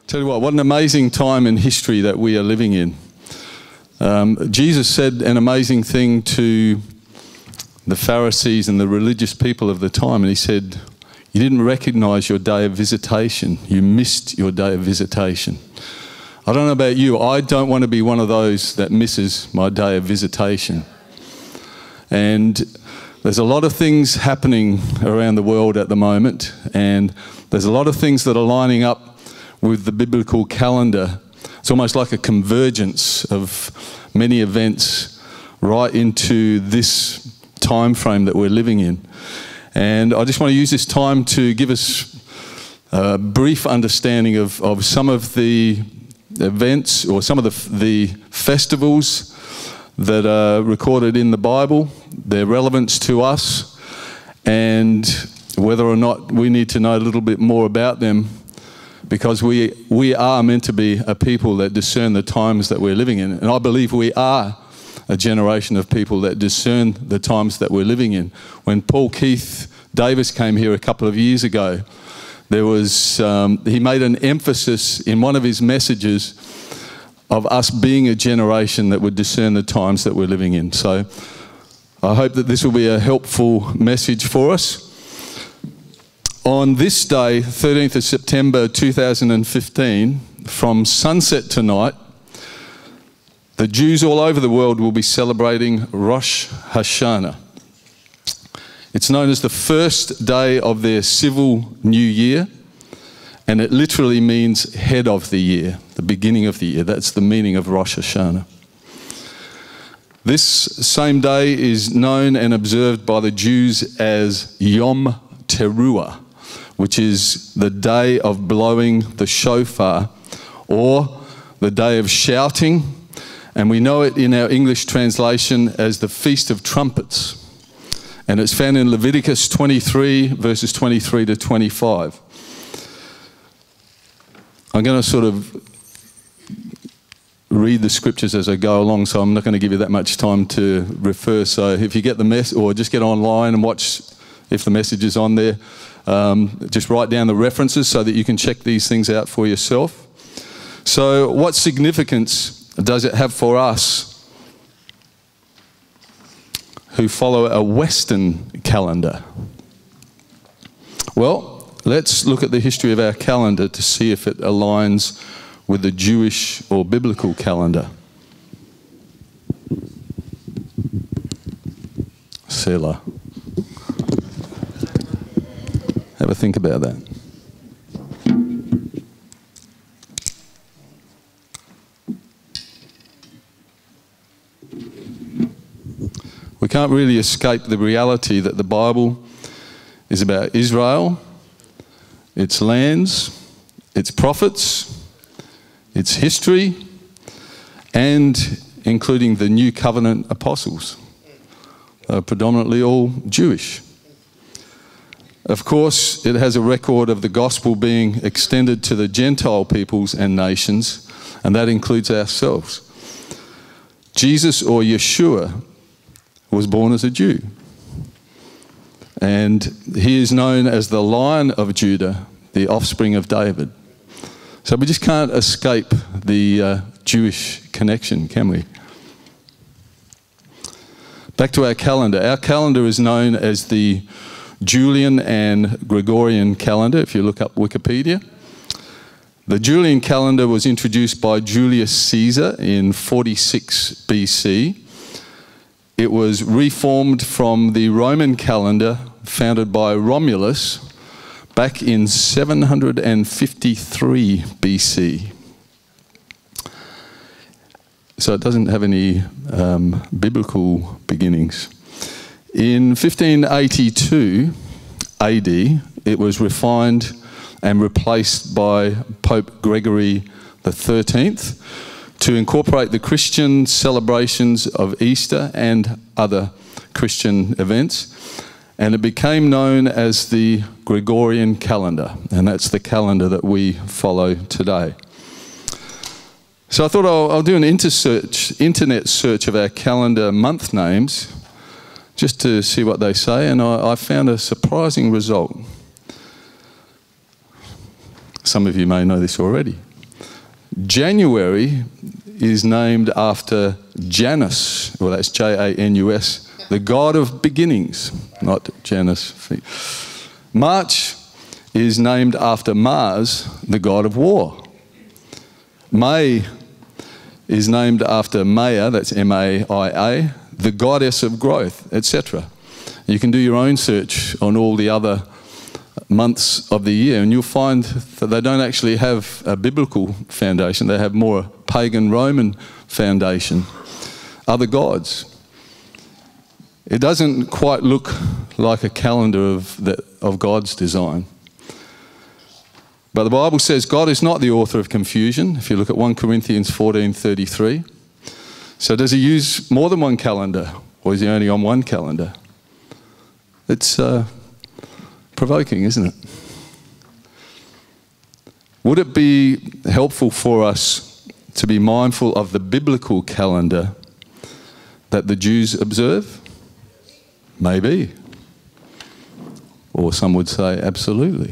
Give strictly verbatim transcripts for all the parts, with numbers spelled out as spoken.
Tell you what, what an amazing time in history that we are living in. Um, Jesus said an amazing thing to the Pharisees and the religious people of the time, and he said, you didn't recognise your day of visitation. You missed your day of visitation. I don't know about you, I don't want to be one of those that misses my day of visitation. And there's a lot of things happening around the world at the moment, and there's a lot of things that are lining up with the biblical calendar. It's almost like a convergence of many events right into this time frame that we're living in. And I just want to use this time to give us a brief understanding of, of some of the events or some of the, the festivals that are recorded in the Bible, their relevance to us, and whether or not we need to know a little bit more about them, because we, we are meant to be a people that discern the times that we're living in. And I believe we are a generation of people that discern the times that we're living in. When Paul Keith Davis came here a couple of years ago, there was, um, he made an emphasis in one of his messages of us being a generation that would discern the times that we're living in. So I hope that this will be a helpful message for us. On this day, thirteenth of September two thousand fifteen, from sunset tonight, the Jews all over the world will be celebrating Rosh Hashanah. It's known as the first day of their civil new year, and it literally means head of the year, the beginning of the year. That's the meaning of Rosh Hashanah. This same day is known and observed by the Jews as Yom Teruah, which is the day of blowing the shofar, or the day of shouting, and we know it in our English translation as the Feast of Trumpets. And it's found in Leviticus twenty-three, verses twenty-three to twenty-five. I'm going to sort of read the scriptures as I go along, so I'm not going to give you that much time to refer. So if you get the mess, or just get online and watch if the message is on there, um, just write down the references so that you can check these things out for yourself. So what significance does it have for us who follow a Western calendar? Well, let's look at the history of our calendar to see if it aligns with the Jewish or biblical calendar. Selah. Have a think about that. We can't really escape the reality that the Bible is about Israel, its lands, its prophets, its history, and including the New Covenant apostles. They're predominantly all Jewish. Of course, it has a record of the gospel being extended to the Gentile peoples and nations, and that includes ourselves. Jesus, or Yeshua, was born as a Jew, and he is known as the Lion of Judah, the offspring of David. So we just can't escape the uh, Jewish connection, can we? Back to our calendar. Our calendar is known as the Julian and Gregorian calendar, if you look up Wikipedia. The Julian calendar was introduced by Julius Caesar in forty-six B C. It was reformed from the Roman calendar founded by Romulus back in seven hundred fifty-three B C. So it doesn't have any um, biblical beginnings. In fifteen eighty-two A D, it was refined and replaced by Pope Gregory the thirteenth to incorporate the Christian celebrations of Easter and other Christian events. And it became known as the Gregorian calendar, and that's the calendar that we follow today. So I thought I'll, I'll do an intersearch, internet search of our calendar month names, just to see what they say, and I, I found a surprising result. Some of you may know this already. January is named after Janus, well that's J A N U S, the god of beginnings, not Janus. March is named after Mars, the god of war. May is named after Maya, that's M A I A, the goddess of growth, et cetera. You can do your own search on all the other months of the year and you'll find that they don't actually have a biblical foundation, they have more a pagan Roman foundation, other gods. It doesn't quite look like a calendar of, the, of God's design. But the Bible says God is not the author of confusion, if you look at First Corinthians fourteen thirty-three. So does he use more than one calendar, or is he only on one calendar? It's uh, provoking, isn't it? Would it be helpful for us to be mindful of the biblical calendar that the Jews observe? Maybe. Or some would say absolutely.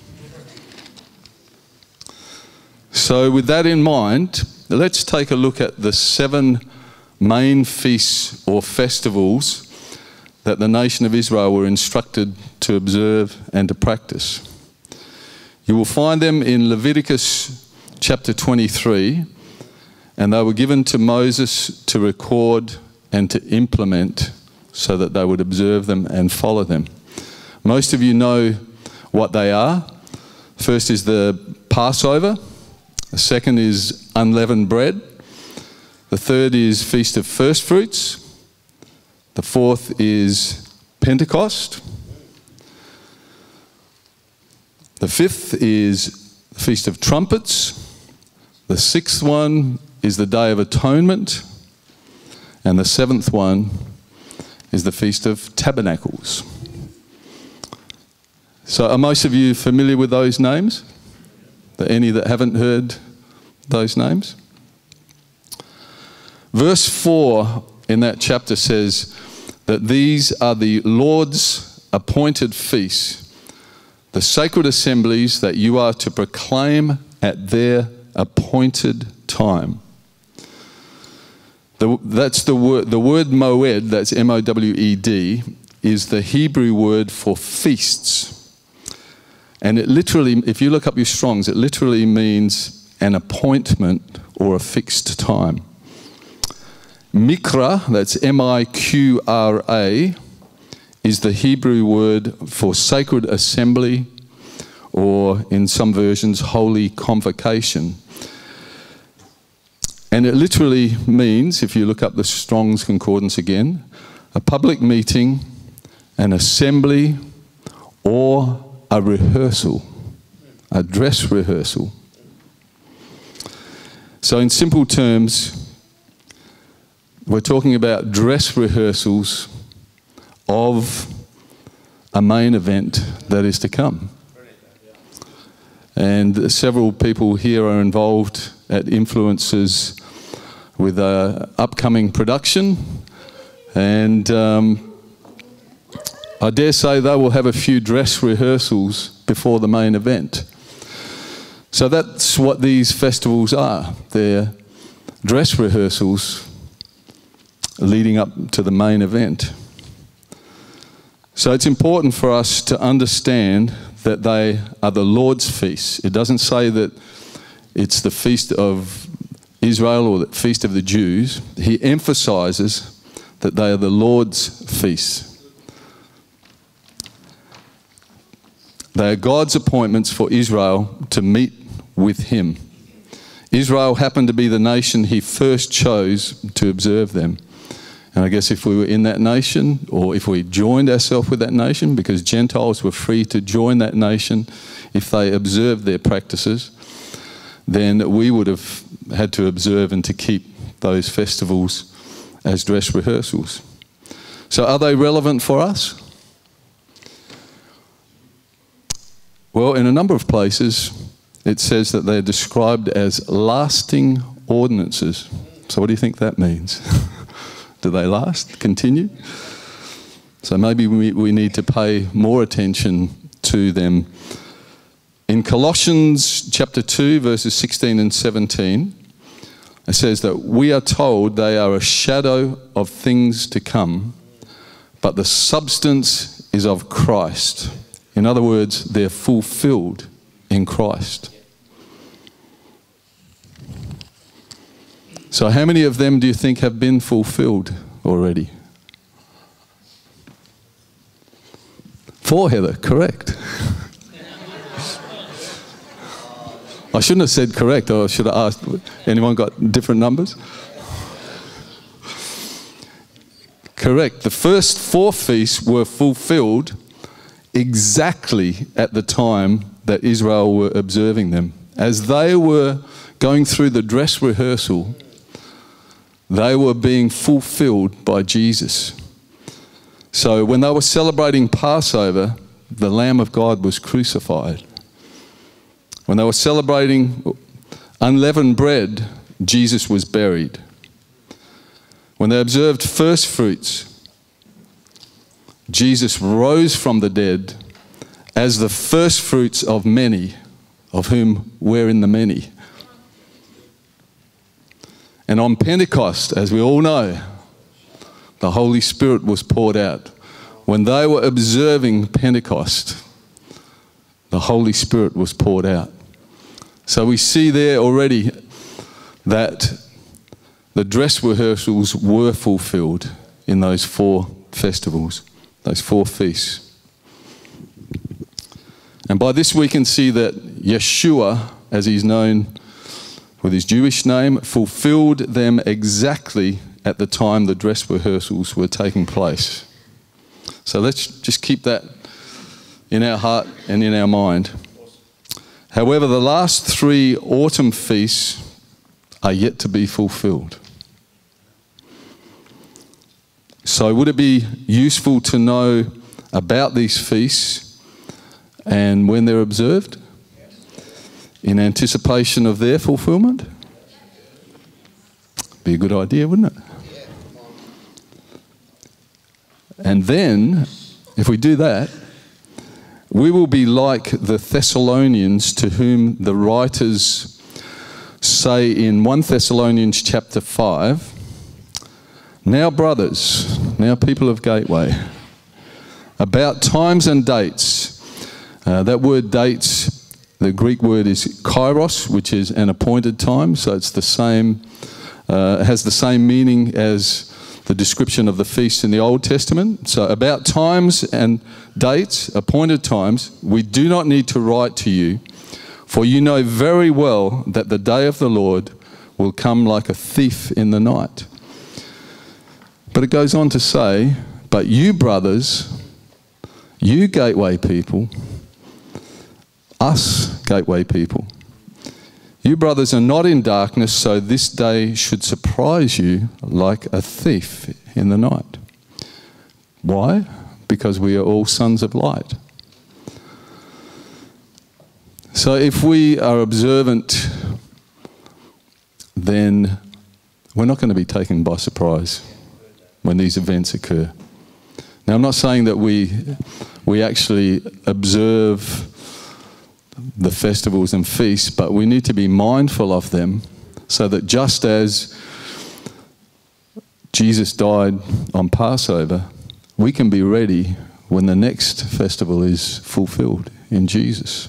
So with that in mind, let's take a look at the seven main feasts or festivals that the nation of Israel were instructed to observe and to practice. You will find them in Leviticus chapter twenty-three, and they were given to Moses to record and to implement so that they would observe them and follow them. Most of you know what they are. First is the Passover. The second is unleavened bread. The third is Feast of First Fruits. The fourth is Pentecost. The fifth is the Feast of Trumpets. The sixth one is the Day of Atonement. And the seventh one is the Feast of Tabernacles. So are most of you familiar with those names? Are there any that haven't heard those names? Verse four in that chapter says that these are the Lord's appointed feasts, the sacred assemblies that you are to proclaim at their appointed time. The, that's the word, the word moed, that's M O W E D, is the Hebrew word for feasts. And it literally, if you look up your Strongs, it literally means an appointment or a fixed time. Mikra, that's M I Q R A, is the Hebrew word for sacred assembly, or in some versions, holy convocation. And it literally means, if you look up the Strong's Concordance again, a public meeting, an assembly, or a rehearsal, a dress rehearsal. So in simple terms, we're talking about dress rehearsals of a main event that is to come. And several people here are involved at Influences with an upcoming production, and um, I dare say they will have a few dress rehearsals before the main event. So that's what these festivals are. They're dress rehearsals leading up to the main event. So it's important for us to understand that they are the Lord's feasts. It doesn't say that it's the feast of Israel or the feast of the Jews. He emphasizes that they are the Lord's feasts. They are God's appointments for Israel to meet with him. Israel happened to be the nation he first chose to observe them. And I guess if we were in that nation, or if we joined ourselves with that nation, because Gentiles were free to join that nation if they observed their practices, then we would have had to observe and to keep those festivals as dress rehearsals. So are they relevant for us? Well, in a number of places, it says that they're described as lasting ordinances. So what do you think that means? Do they last, continue? So maybe we, we need to pay more attention to them In Colossians chapter two, verses sixteen and seventeen, it says that we are told they are a shadow of things to come, but the substance is of Christ. In other words, they're fulfilled in Christ. So how many of them do you think have been fulfilled already? Four, Heather, correct. I shouldn't have said correct, or should have asked, anyone got different numbers? Correct. The first four feasts were fulfilled exactly at the time that Israel were observing them. As they were going through the dress rehearsal, they were being fulfilled by Jesus. So when they were celebrating Passover, the Lamb of God was crucified. When they were celebrating unleavened bread, Jesus was buried. When they observed first fruits, Jesus rose from the dead as the first fruits of many, of whom we're in the many. And on Pentecost, as we all know, the Holy Spirit was poured out. When they were observing Pentecost, the Holy Spirit was poured out. So we see there already that the dress rehearsals were fulfilled in those four festivals, those four feasts. And by this we can see that Yeshua, as he's known with his Jewish name, fulfilled them exactly at the time the dress rehearsals were taking place. So let's just keep that in our heart and in our mind. However, the last three autumn feasts are yet to be fulfilled. So would it be useful to know about these feasts and when they're observed in anticipation of their fulfillment? Be a good idea, wouldn't it? And then, if we do that, we will be like the Thessalonians, to whom the writers say in First Thessalonians chapter five, now brothers, now people of Gateway, about times and dates. Uh, that word dates, the Greek word is kairos, which is an appointed time, so it's the same, uh, has the same meaning as the description of the feasts in the Old Testament. So about times and dates, appointed times, we do not need to write to you, for you know very well that the day of the Lord will come like a thief in the night. But it goes on to say, but you brothers, you Gateway people, us Gateway people, you brothers are not in darkness, so this day should surprise you like a thief in the night. Why? Because we are all sons of light. So if we are observant, then we're not going to be taken by surprise when these events occur. Now, I'm not saying that we, we actually observe the festivals and feasts, but we need to be mindful of them so that just as Jesus died on Passover, we can be ready when the next festival is fulfilled in Jesus.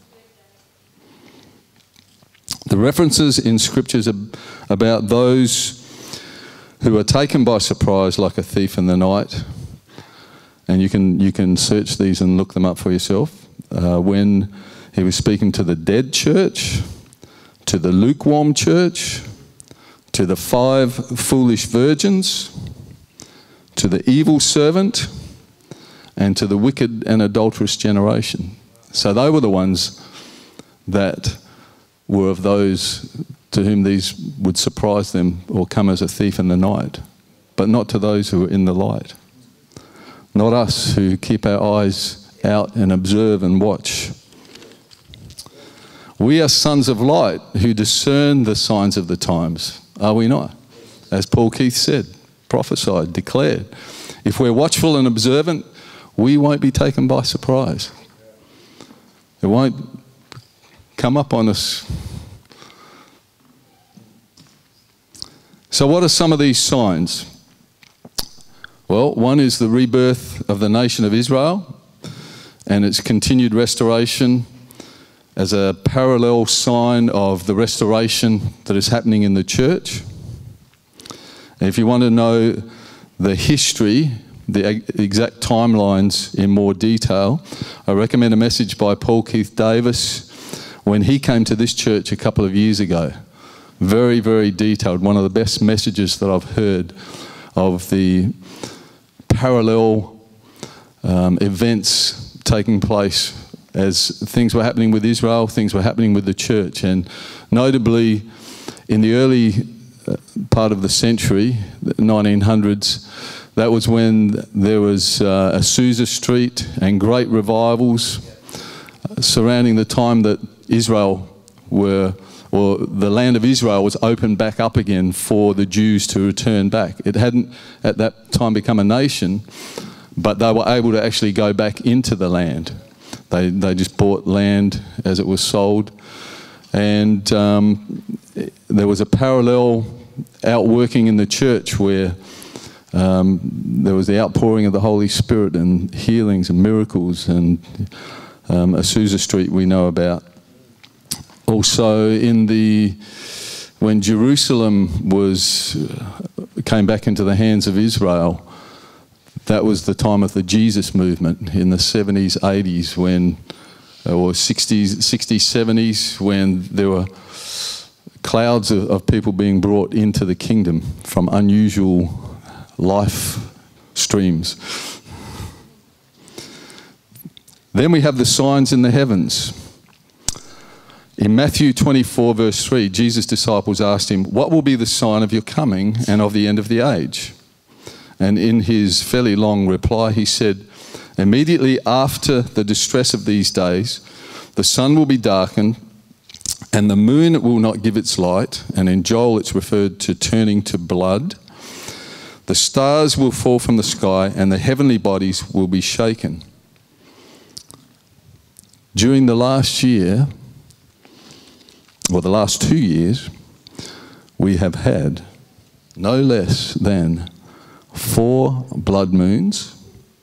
The references in scriptures about those who are taken by surprise like a thief in the night, and you can, you can search these and look them up for yourself, uh, when he was speaking to the dead church, to the lukewarm church, to the five foolish virgins, to the evil servant, and to the wicked and adulterous generation. So they were the ones that were of those to whom these would surprise them or come as a thief in the night, but not to those who are in the light. Not us who keep our eyes out and observe and watch. We are sons of light who discern the signs of the times, are we not? As Paul Keith said, prophesied, declared. If we're watchful and observant, we won't be taken by surprise. It won't come up on us. So what are some of these signs? Well, one is the rebirth of the nation of Israel and its continued restoration as a parallel sign of the restoration that is happening in the church. And if you want to know the history, the exact timelines in more detail, I recommend a message by Paul Keith Davis when he came to this church a couple of years ago. Very, very detailed. One of the best messages that I've heard of the parallel um, events taking place as things were happening with Israel, things were happening with the church. And notably, in the early part of the century, the nineteen hundreds, that was when there was uh, Azusa Street and great revivals surrounding the time that Israel were, or the land of Israel was opened back up again for the Jews to return back. It hadn't at that time become a nation, but they were able to actually go back into the land. They, they just bought land as it was sold. And um, there was a parallel outworking in the church where um, there was the outpouring of the Holy Spirit and healings and miracles, and um, Azusa Street we know about. Also in the, when Jerusalem was, came back into the hands of Israel, that was the time of the Jesus movement in the seventies, eighties, when, or sixties, sixties, seventies, when there were clouds of, of people being brought into the kingdom from unusual life streams. Then we have the signs in the heavens. In Matthew twenty-four, verse three, Jesus' disciples asked him, "What will be the sign of your coming and of the end of the age?" And in his fairly long reply, he said, "Immediately after the distress of these days, the sun will be darkened, and the moon will not give its light." And in Joel, it's referred to turning to blood. "The stars will fall from the sky, and the heavenly bodies will be shaken." During the last year, or the last two years, we have had no less than four blood moons,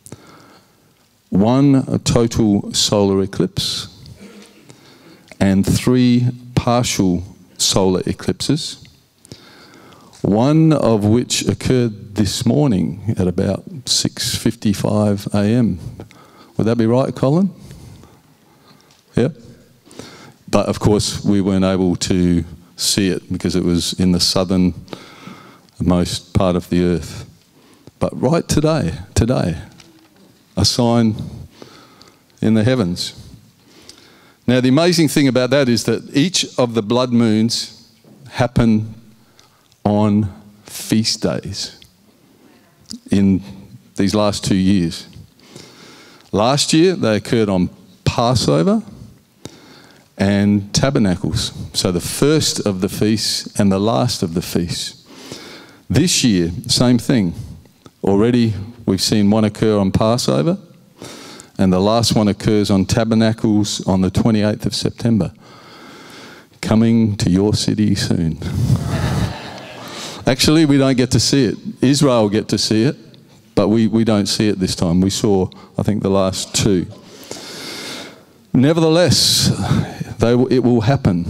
one total solar eclipse, and three partial solar eclipses, one of which occurred this morning at about six fifty-five a m Would that be right, Colin? Yeah? But of course, we weren't able to see it because it was in the southernmost part of the earth. But right today, today, a sign in the heavens. Now, the amazing thing about that is that each of the blood moons happen on feast days in these last two years. Last year, they occurred on Passover and Tabernacles. So the first of the feasts and the last of the feasts. This year, same thing. Already we've seen one occur on Passover, and the last one occurs on Tabernacles on the twenty-eighth of September. Coming to your city soon. Actually, we don't get to see it. Israel get to see it, but we, we don't see it this time. We saw, I think, the last two. Nevertheless, they, it will happen.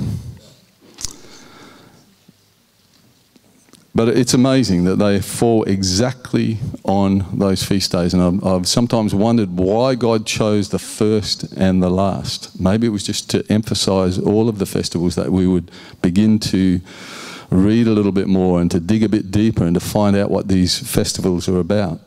But it's amazing that they fall exactly on those feast days. And I've, I've sometimes wondered why God chose the first and the last. Maybe it was just to emphasize all of the festivals, that we would begin to read a little bit more and to dig a bit deeper and to find out what these festivals are about.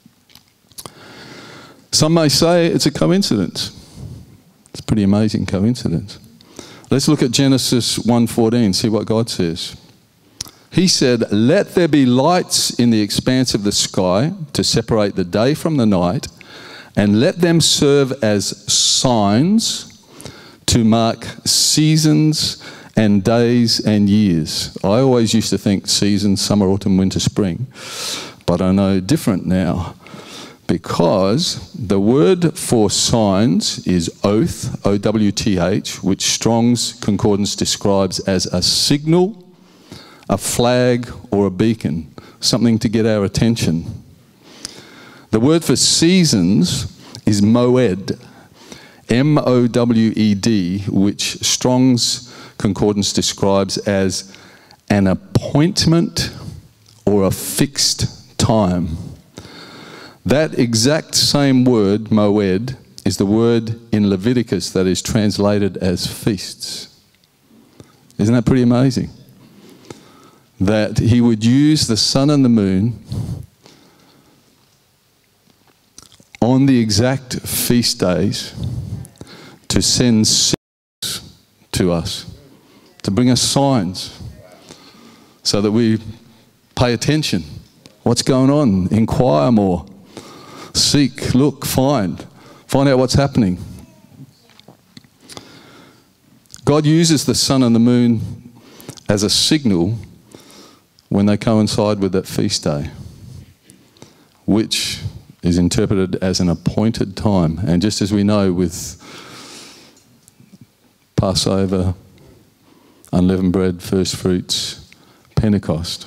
Some may say it's a coincidence. It's a pretty amazing coincidence. Let's look at Genesis one fourteen, see what God says. He said, "Let there be lights in the expanse of the sky to separate the day from the night, and let them serve as signs to mark seasons and days and years." I always used to think seasons, summer, autumn, winter, spring, but I know different now. Because the word for signs is oath, O W T H, which Strong's Concordance describes as a signal, a flag, or a beacon, something to get our attention. The word for seasons is moed, M O W E D, which Strong's Concordance describes as an appointment or a fixed time. That exact same word, moed, is the word in Leviticus that is translated as feasts. Isn't that pretty amazing? That he would use the sun and the moon on the exact feast days to send signals to us, to bring us signs, so that we pay attention. What's going on? Inquire more. Seek, look, find. Find out what's happening. God uses the sun and the moon as a signal when they coincide with that feast day, which is interpreted as an appointed time. And just as we know with Passover, unleavened bread, first fruits, Pentecost,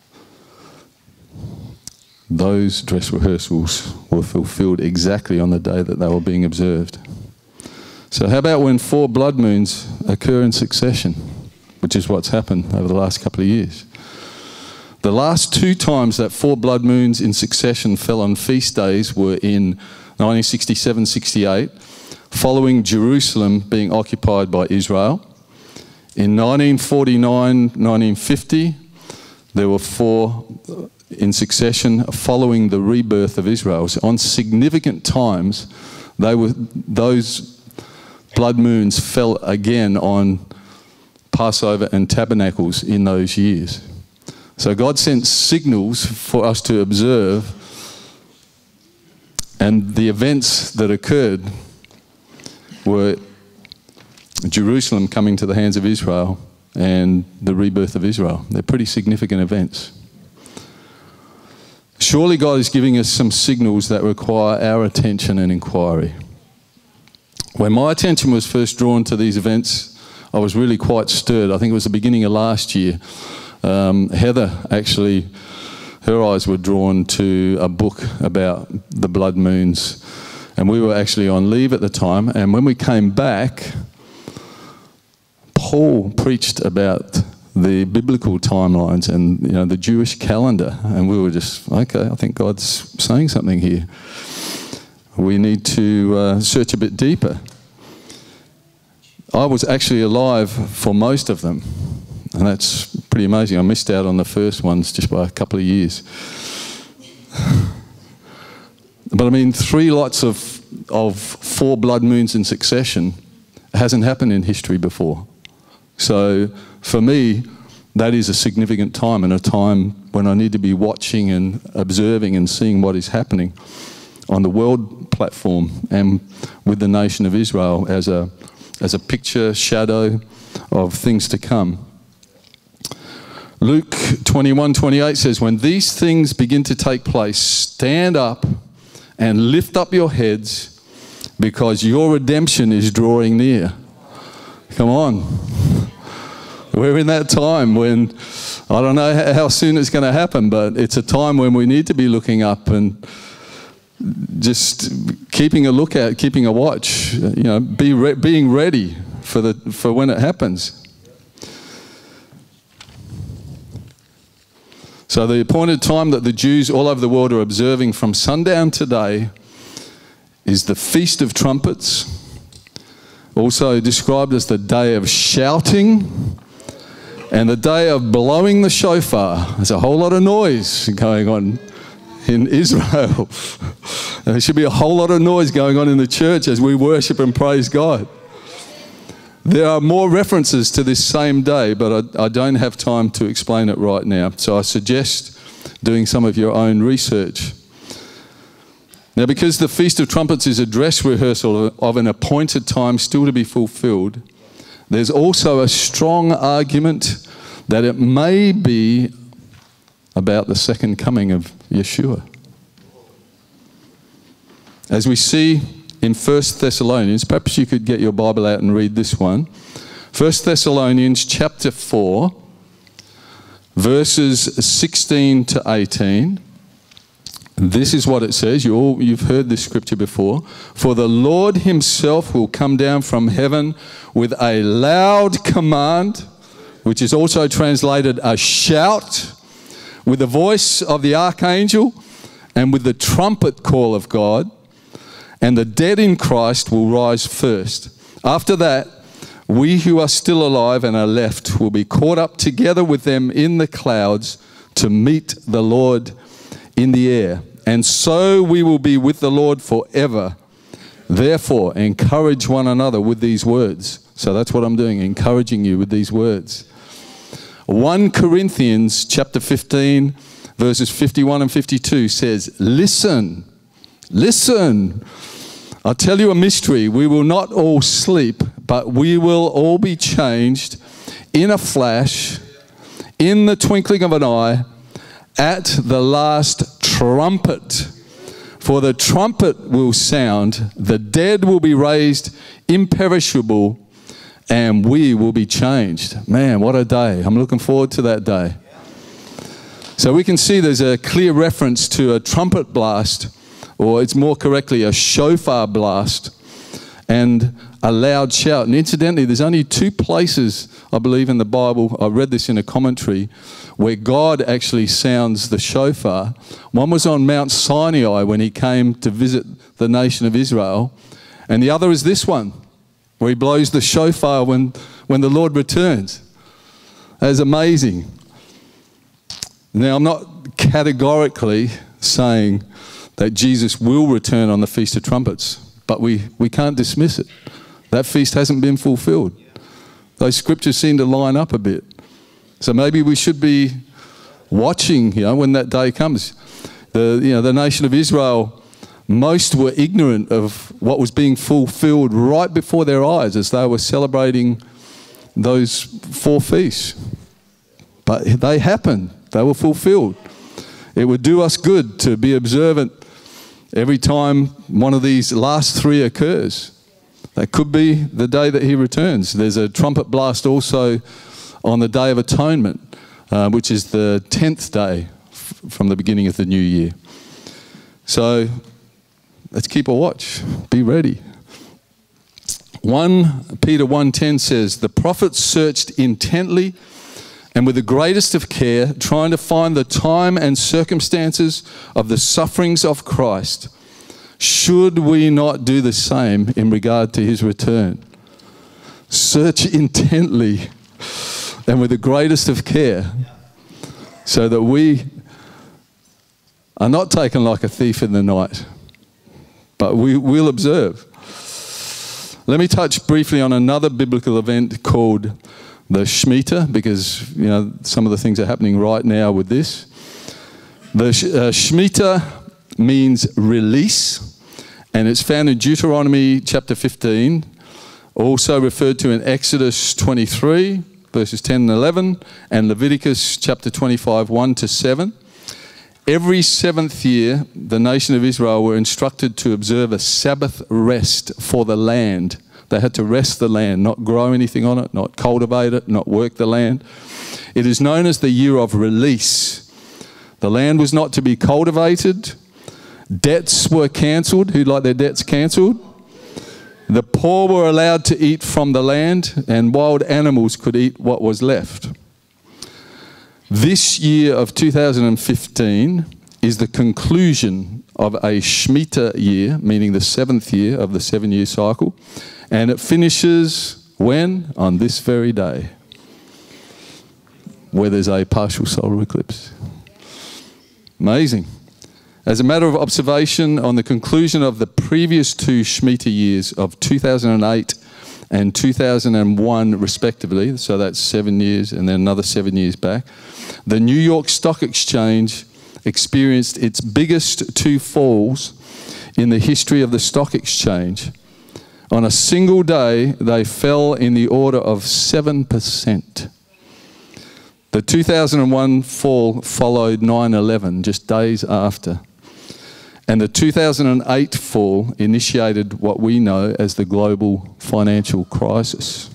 those dress rehearsals were fulfilled exactly on the day that they were being observed. So how about when four blood moons occur in succession, which is what's happened over the last couple of years? The last two times that four blood moons in succession fell on feast days were in nineteen sixty-seven sixty-eight, following Jerusalem being occupied by Israel. In nineteen forty-nine nineteen fifty, there were four in succession following the rebirth of Israel. So on significant times, they were, those blood moons fell again on Passover and Tabernacles in those years. So God sent signals for us to observe, and the events that occurred were Jerusalem coming to the hands of Israel and the rebirth of Israel. They're pretty significant events. Surely God is giving us some signals that require our attention and inquiry. When my attention was first drawn to these events, I was really quite stirred. I think it was the beginning of last year. Um, Heather actually, her eyes were drawn to a book about the blood moons. And we were actually on leave at the time. And when we came back, Paul preached about the biblical timelines and, you know, the Jewish calendar. And we were just, okay, I think God's saying something here. We need to uh, search a bit deeper. I was actually alive for most of them. And that's pretty amazing. I missed out on the first ones just by a couple of years. But I mean, three lots of, of four blood moons in succession hasn't happened in history before. So for me, that is a significant time, and a time when I need to be watching and observing and seeing what is happening on the world platform and with the nation of Israel as a, as a picture, shadow of things to come. Luke twenty-one twenty-eight says, when these things begin to take place, stand up and lift up your heads, because your redemption is drawing near. Come on. We're in that time when, I don't know how soon it's going to happen, but it's a time when we need to be looking up and just keeping a lookout, keeping a watch, you know, be re being ready for, the, for when it happens. So the appointed time that the Jews all over the world are observing from sundown today is the Feast of Trumpets, also described as the day of shouting and the day of blowing the shofar. There's a whole lot of noise going on in Israel. There should be a whole lot of noise going on in the church as we worship and praise God. There are more references to this same day, but I, I don't have time to explain it right now. So I suggest doing some of your own research. Now, because the Feast of Trumpets is a dress rehearsal of an appointed time still to be fulfilled, there's also a strong argument that it may be about the second coming of Yeshua. as we see in First Thessalonians, perhaps you could get your Bible out and read this one. First Thessalonians chapter four, verses sixteen to eighteen. This is what it says. You all, you've heard this scripture before. For the Lord himself will come down from heaven with a loud command, which is also translated a shout, with the voice of the archangel and with the trumpet call of God, and the dead in Christ will rise first. After that, we who are still alive and are left will be caught up together with them in the clouds to meet the Lord in the air. And so we will be with the Lord forever. Therefore, encourage one another with these words. So that's what I'm doing, encouraging you with these words. First Corinthians chapter fifteen, verses fifty-one and fifty-two says, listen, listen. I'll tell you a mystery. We will not all sleep, but we will all be changed in a flash, in the twinkling of an eye, at the last trumpet. For the trumpet will sound, the dead will be raised imperishable, and we will be changed. Man, what a day. I'm looking forward to that day. So we can see there's a clear reference to a trumpet blast, or it's more correctly a shofar blast, and a loud shout. And incidentally, there's only two places, I believe, in the Bible, I read this in a commentary, where God actually sounds the shofar. One was on Mount Sinai when he came to visit the nation of Israel, and the other is this one, where he blows the shofar when, when the Lord returns. That is amazing. Now, I'm not categorically saying that Jesus will return on the Feast of Trumpets, but we, we can't dismiss it. That feast hasn't been fulfilled. Those scriptures seem to line up a bit. So maybe we should be watching, you know, when that day comes. The, you know, the nation of Israel, most were ignorant of what was being fulfilled right before their eyes as they were celebrating those four feasts. But they happened. They were fulfilled. It would do us good to be observant every time one of these last three occurs. That could be the day that he returns. There's a trumpet blast also on the Day of Atonement, uh, which is the tenth day f from the beginning of the new year. So let's keep a watch. Be ready. First Peter one ten says, the prophets searched intently and with the greatest of care, trying to find the time and circumstances of the sufferings of Christ. Should we not do the same in regard to his return? Search intently and with the greatest of care, so that we are not taken like a thief in the night, but we will observe. Let me touch briefly on another biblical event called the Shemitah, because you know some of the things are happening right now with this. The uh, Shemitah means release, and it's found in Deuteronomy chapter fifteen, also referred to in Exodus twenty-three, verses ten and eleven, and Leviticus chapter twenty-five, one to seven. Every seventh year, the nation of Israel were instructed to observe a Sabbath rest for the land. They had to rest the land, not grow anything on it, not cultivate it, not work the land. It is known as the year of release. The land was not to be cultivated. Debts were cancelled. Who'd like their debts cancelled? The poor were allowed to eat from the land, and wild animals could eat what was left. This year of two thousand fifteen is the conclusion of a Shemitah year, meaning the seventh year of the seven-year cycle. And it finishes when? On this very day, where there's a partial solar eclipse. Amazing. As a matter of observation, on the conclusion of the previous two Shemitah years of two thousand eight and two thousand one respectively, so that's seven years and then another seven years back, the New York Stock Exchange experienced its biggest two falls in the history of the stock exchange. On a single day, they fell in the order of seven percent. The two thousand one fall followed nine eleven, just days after. And the two thousand eight fall initiated what we know as the global financial crisis.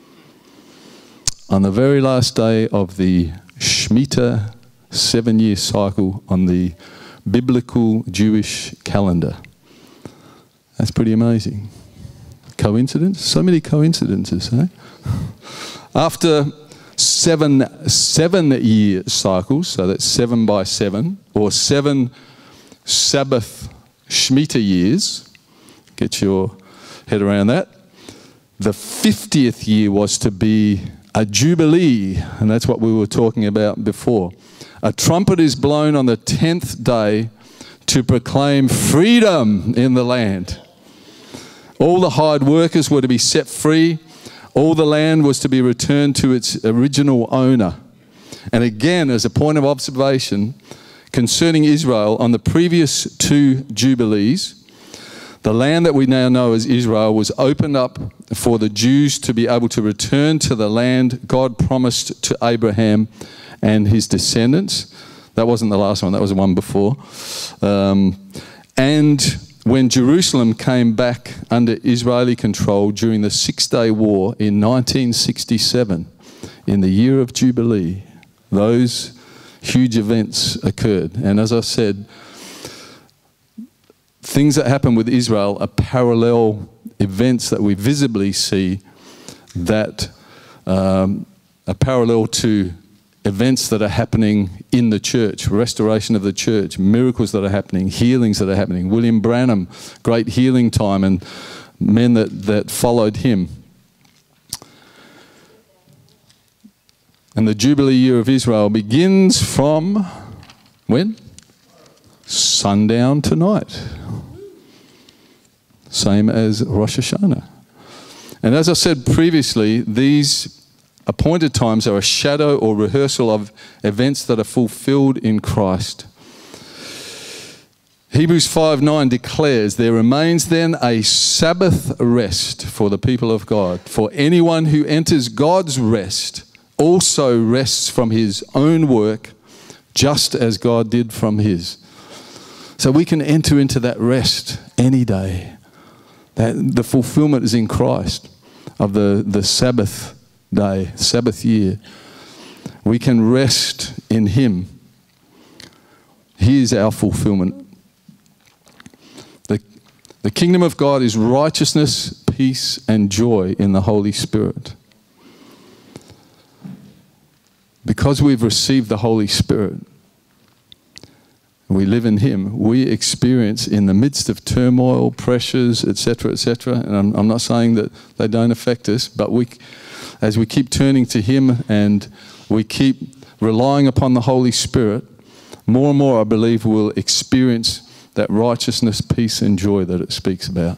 On the very last day of the Shemitah seven-year cycle on the biblical Jewish calendar. That's pretty amazing. Coincidence? So many coincidences, eh? After seven seven-year cycles, so that's seven by seven, or seven Sabbath Shemitah years, get your head around that. The fiftieth year was to be a jubilee, and that's what we were talking about before. A trumpet is blown on the tenth day to proclaim freedom in the land. All the hired workers were to be set free. All the land was to be returned to its original owner. And again, as a point of observation, concerning Israel, on the previous two Jubilees, the land that we now know as Israel was opened up for the Jews to be able to return to the land God promised to Abraham and his descendants. That wasn't the last one, that was the one before. Um, and when Jerusalem came back under Israeli control during the Six-Day War in nineteen sixty-seven, in the year of Jubilee, those huge events occurred. And as I said, things that happen with Israel are parallel events that we visibly see that um, are parallel to events that are happening in the church, restoration of the church, miracles that are happening, healings that are happening. William Branham, great healing time, and men that, that followed him. And the Jubilee year of Israel begins from when? Sundown to night. Same as Rosh Hashanah. And as I said previously, these appointed times are a shadow or rehearsal of events that are fulfilled in Christ. Hebrews five nine declares, there remains then a Sabbath rest for the people of God. For anyone who enters God's rest also rests from his own work, just as God did from his. So we can enter into that rest any day. That the fulfillment is in Christ of the, the Sabbath day, Sabbath year. We can rest in him. He is our fulfillment. The, the kingdom of God is righteousness, peace, and joy in the Holy Spirit. Because we've received the Holy Spirit, we live in him, we experience in the midst of turmoil, pressures, et cetera, et cetera, and I'm, I'm not saying that they don't affect us, but we, as we keep turning to him and we keep relying upon the Holy Spirit, more and more I believe we'll experience that righteousness, peace, and joy that it speaks about.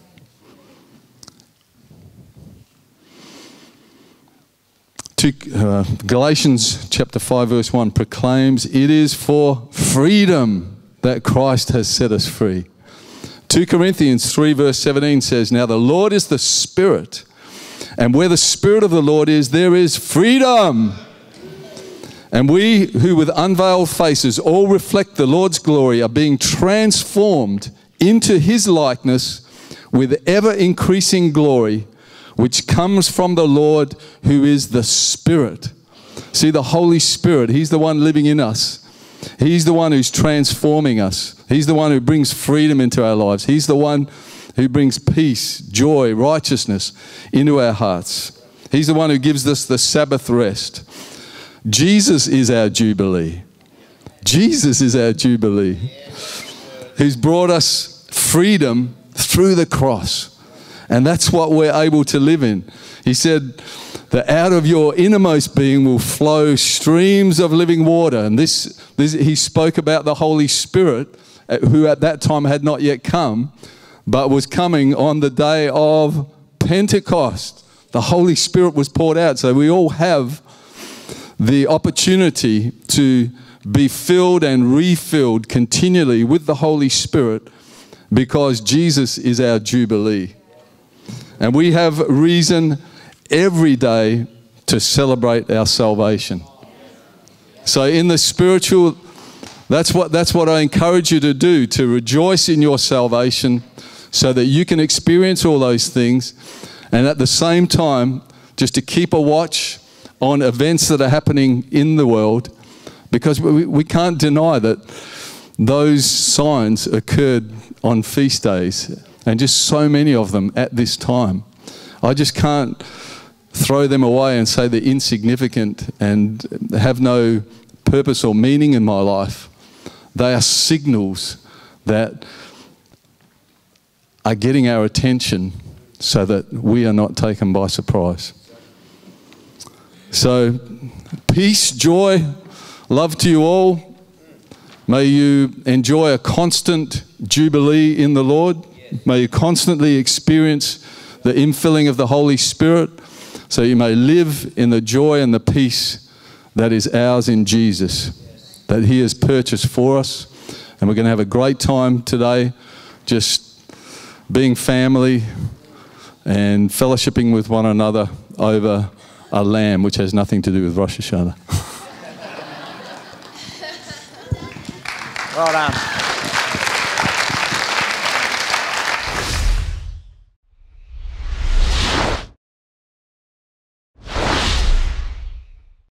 To, uh, Galatians chapter five verse one proclaims, it is for freedom that Christ has set us free. Two Corinthians three verse seventeen says, now the Lord is the Spirit, and where the Spirit of the Lord is, there is freedom. And we who with unveiled faces all reflect the Lord's glory are being transformed into his likeness with ever increasing glory, which comes from the Lord who is the Spirit. See, the Holy Spirit, he's the one living in us. He's the one who's transforming us. He's the one who brings freedom into our lives. He's the one who brings peace, joy, righteousness into our hearts. He's the one who gives us the Sabbath rest. Jesus is our Jubilee. Jesus is our Jubilee. Who's brought us freedom through the cross. And that's what we're able to live in. He said that out of your innermost being will flow streams of living water. And this, this he spoke about the Holy Spirit, who at that time had not yet come, but was coming on the day of Pentecost. The Holy Spirit was poured out. So we all have the opportunity to be filled and refilled continually with the Holy Spirit, because Jesus is our Jubilee. And we have reason every day to celebrate our salvation. So in the spiritual That's what, that's what I encourage you to do, to rejoice in your salvation so that you can experience all those things, and at the same time, just to keep a watch on events that are happening in the world, because we, we can't deny that those signs occurred on feast days, and just so many of them at this time. I just can't throw them away and say they're insignificant and have no purpose or meaning in my life. They are signals that are getting our attention so that we are not taken by surprise. So, peace, joy, love to you all. May you enjoy a constant jubilee in the Lord. May you constantly experience the infilling of the Holy Spirit, so you may live in the joy and the peace that is ours in Jesus, that He has purchased for us. And we're going to have a great time today, just being family and fellowshipping with one another over a lamb, which has nothing to do with Rosh Hashanah. Well done.